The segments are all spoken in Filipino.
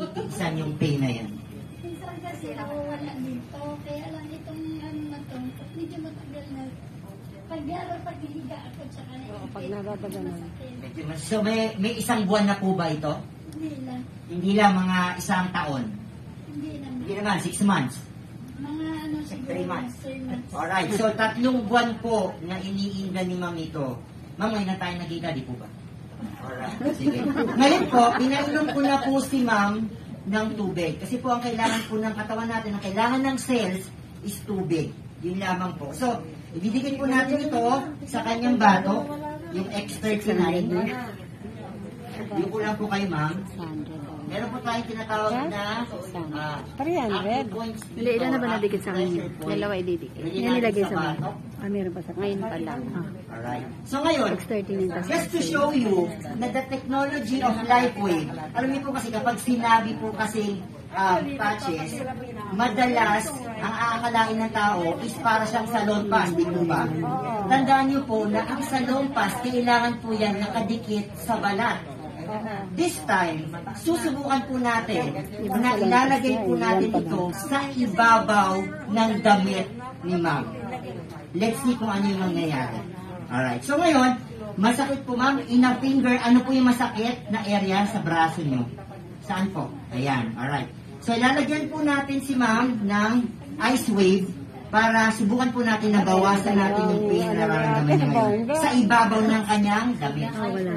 Saan yung pain na yan? Minsan kasi wala dito. Kaya lang itong ano na to, medyo matagal na. Paghihiga ako tsaka na. Pag nababaganan. So may isang buwan na po ba ito? Hindi lang. Hindi lang, mga isang taon? Hindi naman. Hindi naman, 6 months? Mga ano siguro. 3 months. 3 months. Alright, so 3 buwan po na iniinda ni Ma'am ito. Ma'am, ngayon na tayo nakita, di po ba? Alright, sige. Ngayon po, pinainom ko na po si Ma'am ng tubig. Kasi po ang kailangan po ng katawan natin, ang kailangan ng cells is tubig. Yun lamang po. So, ibibigay po natin ito sa kanyang bato, yung X39. Yung po lang po kayo, Ma'am. Meron po tayong tinatawag na 300. Hindi, ilan na ba nadikit sa kanya? Dalawa ididikit. Yan nilagay sa bato. Meron pa sa ngayon pa lang. Alright. So ngayon, X39 just to show you na the technology of LifeWave, alam niyo po kasi kapag sinabi po kasi patches, madalas ang aakalain ng tao is para siyang salon pass, di po ba? Tandaan niyo po na ang salon pass, kailangan po yan nakadikit sa balat. This time, susubukan po natin na ilalagay po natin ito sa ibabaw ng damit ni Ma'am. Let's see kung ano yung mangyayari. Alright. So ngayon, masakit po Ma'am, in a finger, ano po yung masakit na area sa braso nyo? Saan po? Ayan. Alright. So ilalagyan po natin si Ma'am ng ice wave para subukan po natin na bawasan natin yung pain na nararamdaman niya ngayon sa ibabaw ng kanyang damit.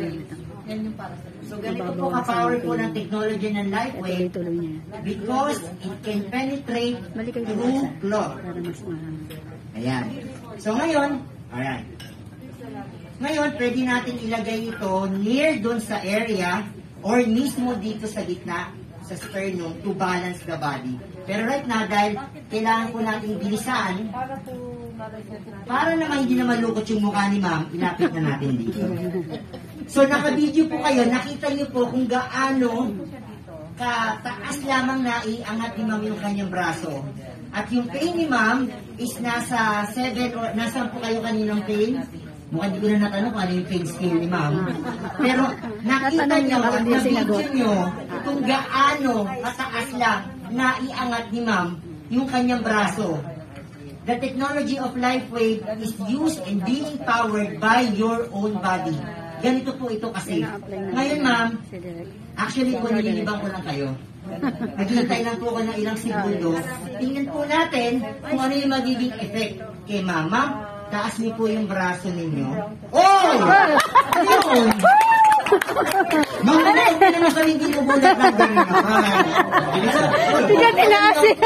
So ganito po ka-power po ng technology ng LifeWave because it can penetrate through cloth. Ayan. So ngayon, alright. Ngayon, pwede natin ilagay ito near doon sa area or mismo dito sa gitna, sa sternum, to balance the body. Pero right now, dahil kailangan po natin bilisan, para naman hindi na malukot yung mukha ni Ma'am, ilapit na natin dito. So, naka-video po kayo, nakita niyo po kung gaano kataas lamang na iangat ni Ma'am yung kanyang braso. At yung pain ni Ma'am is nasa 7 or nasaan po kayo kaninang pain? Mukhang di ko na natanong kung ano yung pain scale ni Ma'am. Pero nakita niyo at na-video niyo kung gaano kataas lang na iangat ni Ma'am yung kanyang braso. The technology of LifeWave is used and being powered by your own body. Ganito po ito kasi. Ngayon, Ma'am, actually po, nililibang ko lang kayo. Naghihintay lang po ako ng ilang segundo. Tingnan po natin kung ano yung magiging effect kay Ma'am. Ma'am, taas niyo po yung braso ninyo. Oh! Ayun! Ma'am, hindi naman kami ginubulat ng ganun naman. Tingnan tinaas eh.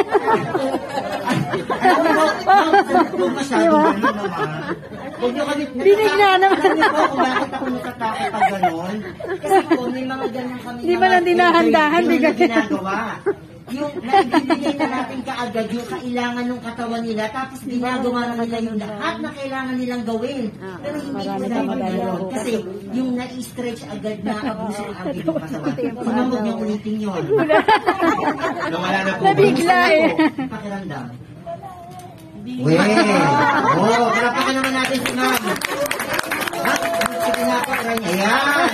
Kung masyadong ganun naman. Huwag nyo kami Binigla naman. Alam niyo po kung bakit ako natatakot pag gano'n. Kasi po, may mga ganyan kami. Di ba nang dinahandahan? Di ka ginagawa. Yung naibibigay na natin kaagad yung kailangan ng katawan nila, tapos ginagawa na nila yung lahat na kailangan nilang gawin. Pero hindi po dahil gano'n. Kasi yung na-stretch agad na abuso ang aking katawan. Sumamog niyo ulitin yun. Nawala na po. Nabigla eh. Pakiramdam. Well, oh, kalapakan naman natin si Ma'am. Ayan.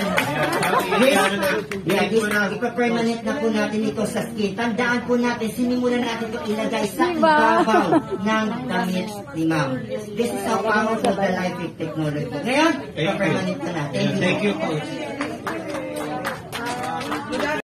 Ipa-permanent na po natin ito sa skin. Tandaan po natin, sinimulan natin ito ilagay sa ibabaw ng damit ni Ma'am. This is how powerful the LifeWave technology. Ngayon, ipa-permanent na natin. Thank you po.